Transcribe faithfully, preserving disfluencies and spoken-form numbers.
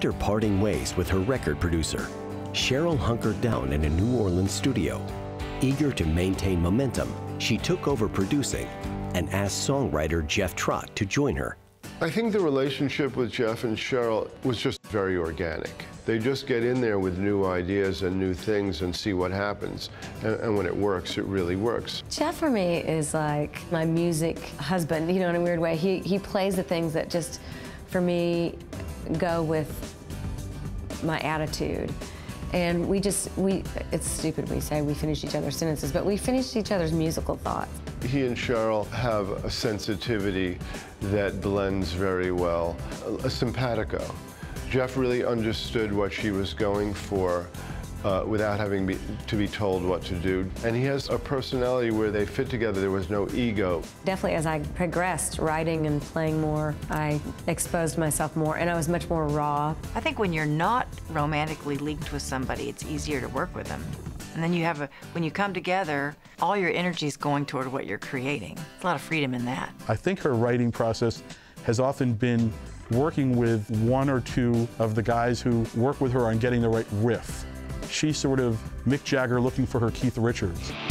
After parting ways with her record producer, Cheryl hunkered down in a New Orleans studio. Eager to maintain momentum, she took over producing and asked songwriter Jeff Trott to join her. I think the relationship with Jeff and Cheryl was just very organic. They just get in there with new ideas and new things and see what happens. And, and when it works, it really works. Jeff for me is like my music husband, you know, in a weird way. He, he plays the things that just, for me, go with my attitude. And we just, we, it's stupid we say we finish each other's sentences, but we finish each other's musical thoughts. He and Cheryl have a sensitivity that blends very well, a simpatico. Jeff really understood what she was going for uh, without having be, to be told what to do. And he has a personality where they fit together. There was no ego. Definitely as I progressed writing and playing more, I exposed myself more and I was much more raw. I think when you're not romantically linked with somebody, it's easier to work with them. And then you have a, when you come together, all your energy is going toward what you're creating. There's a lot of freedom in that. I think her writing process has often been working with one or two of the guys who work with her on getting the right riff. She's sort of Mick Jagger looking for her Keith Richards.